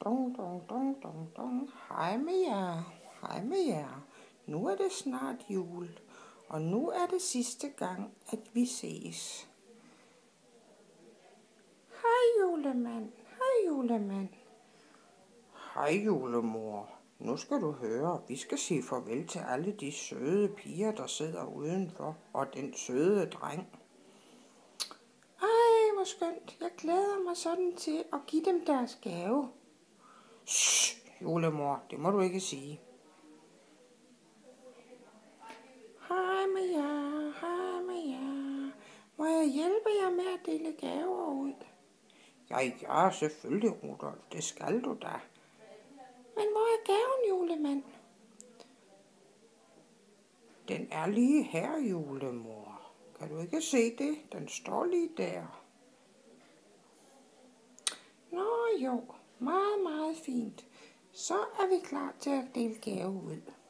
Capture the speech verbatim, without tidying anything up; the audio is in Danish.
Dong, dong, dong, dong, dong. Hej med jer, hej med jer. Nu er det snart jul, og nu er det sidste gang, at vi ses. Hej julemand, hej julemand. Hej julemor. Nu skal du høre, vi skal sige farvel til alle de søde piger, der sidder udenfor, og den søde dreng. Ej, hvor skønt. Jeg glæder mig sådan til at give dem deres gave. Shh, julemor, det må du ikke sige. Hej med jer, hej med jer. Må jeg hjælpe jer med at dele gaver ud? Ja, ja, selvfølgelig, Rudolf. Det skal du da. Men hvor er gaven, julemand? Den er lige her, julemor. Kan du ikke se det? Den står lige der. Nå jo, meget, meget fint. Så er vi klar til at dele gave ud.